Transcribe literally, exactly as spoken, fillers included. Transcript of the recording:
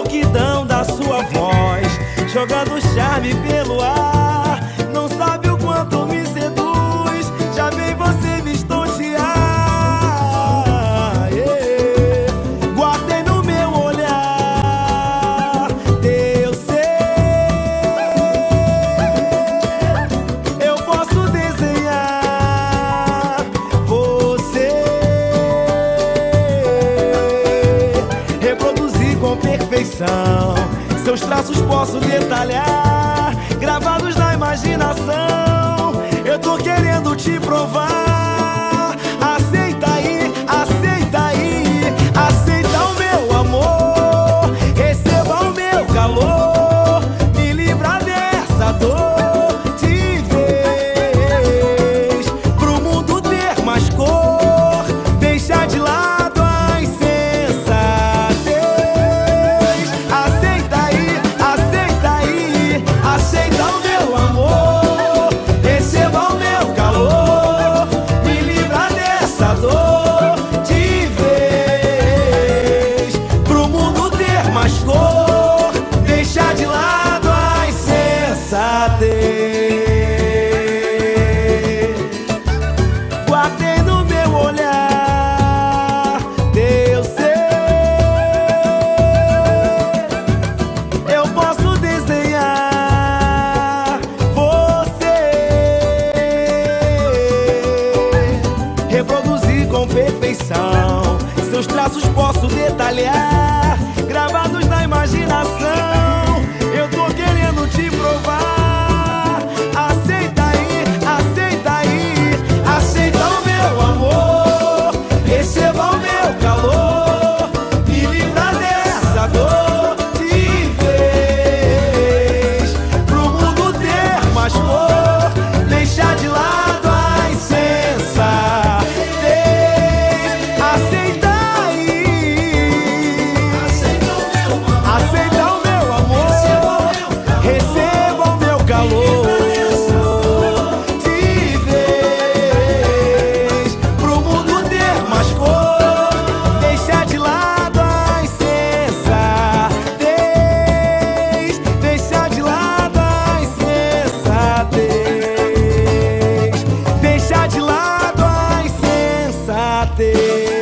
rouquidão da sua voz, jogando charme pelo ar. Não sabe o quanto me seduz, já vem você me estontear. Yeah. Guardei no meu olhar teu ser. Eu posso desenhar você, reproduzir com perfeição. Seus traços posso detalhar, gravados na imaginação. Eu tô querendo te provar. Aceita aí, aceita aí, aceita o meu amor, receba o meu calor, me livra dessa dor de vez, pro mundo ter mais cor, deixa de lado a insensatez. Aceita aí, aceita aí, aceita o meu amor, receba o meu calor, me livra dessa dor de vez, pro mundo ter mais cor, deixa de lado a insensatez. Guardei no meu olhar teu ser. Eu posso desenhar você, reproduzir com perfeição. Seus traços posso detalhar, gravados na imaginação. Eu tô querendo te provar. Aceita aí, aceita aí, aceita o meu amor, receba o meu calor, me livra dessa dor de vez, pro mundo ter mais cor, deixa de lado a insensatez. Aceita aí, aceita o meu amor, receba o meu calor de vez, pro mundo ter mais cor, deixa de lado a insensatez, deixa de lado a insensatez, deixa de lado a insensatez.